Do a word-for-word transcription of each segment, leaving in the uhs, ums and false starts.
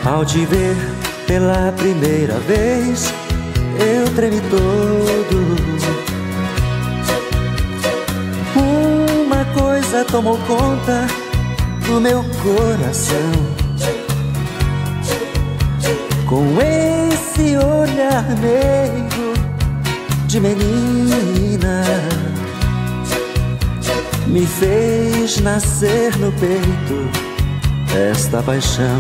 Ao te ver pela primeira vez, eu tremi todo. Uma coisa tomou conta do meu coração. Com esse olhar meigo de menina, me fez nascer no peito esta paixão.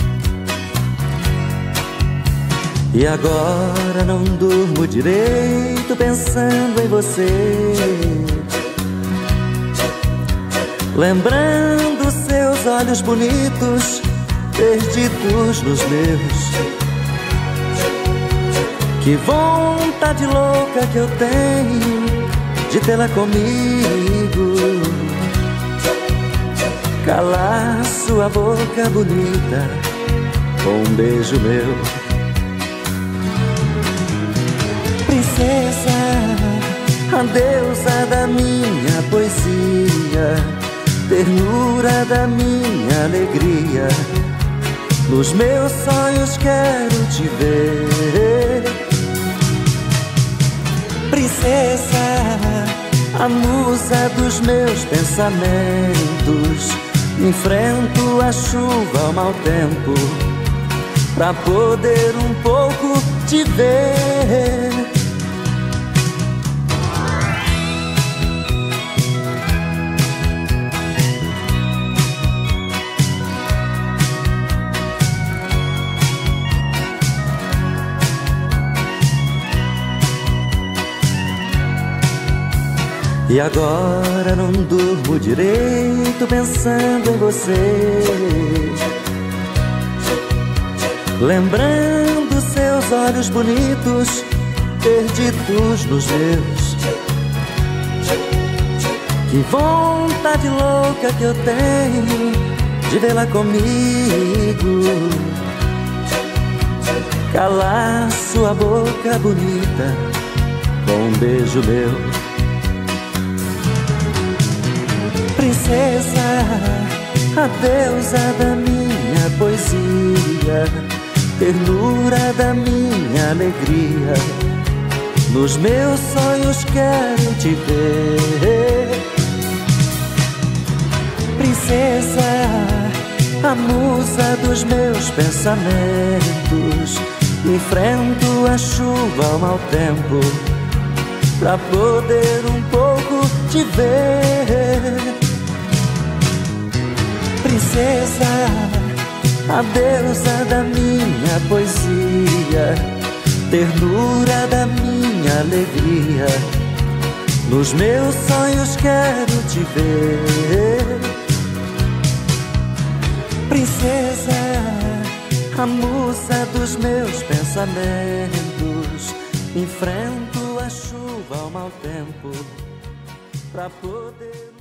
E agora não durmo direito pensando em você, lembrando seus olhos bonitos perdidos nos meus. Que vontade louca que eu tenho de tê-la comigo, calar sua boca bonita com um beijo meu. Princesa, a deusa da minha poesia, ternura da minha alegria, nos meus sonhos quero te ver. Princesa, a musa dos meus pensamentos, enfrento a chuva, o mau tempo, pra poder um pouco te ver. E agora não durmo direito pensando em você, lembrando seus olhos bonitos perdidos nos meus. Que vontade louca que eu tenho de vê-la comigo, calar sua boca bonita com um beijo meu. Princesa, a deusa da minha poesia, ternura da minha alegria, nos meus sonhos quero te ver. Princesa, a musa dos meus pensamentos, enfrento a chuva, o mau tempo, pra poder um pouco te ver. Princesa, a deusa da minha poesia, ternura da minha alegria, nos meus sonhos quero te ver. Princesa, a musa dos meus pensamentos, enfrento a chuva, o mau tempo, pra poder